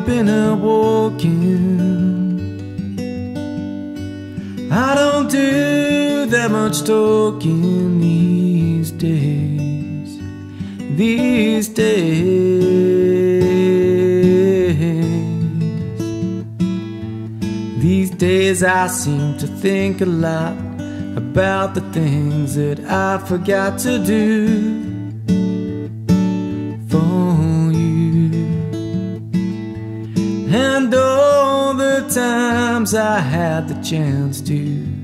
been a walking. I don't do that much talking these days. These days I seem to think a lot about the things that I forgot to do for you, and all the times I had the chance to.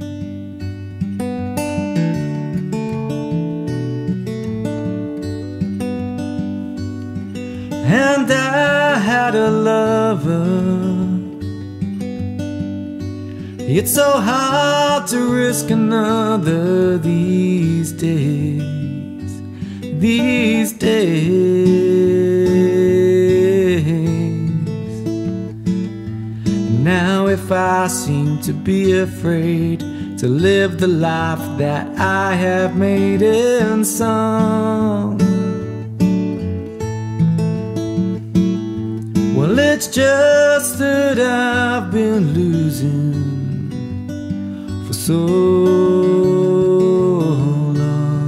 And I had a lover. It's so hard to risk another these days. These days. Now if I seem to be afraid to live the life that I have made in song, well, it's just that I've been losing for so long.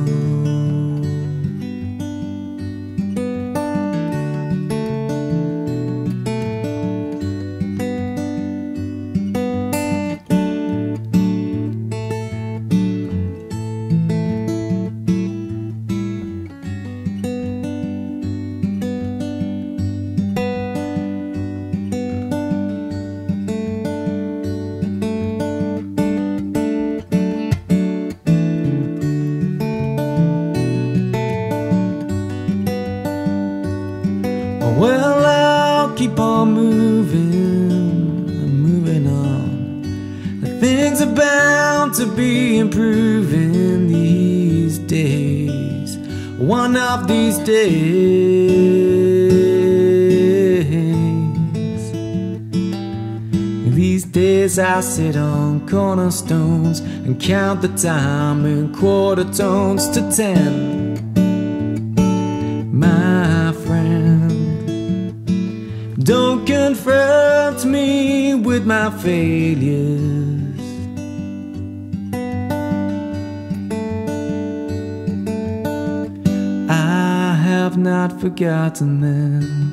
Well, I'll keep on moving on. Things are bound to be improving these days. One of these days. These days I sit on cornerstones and count the time in quarter tones to 10. My friend, don't confront me with my failures. I have not forgotten them.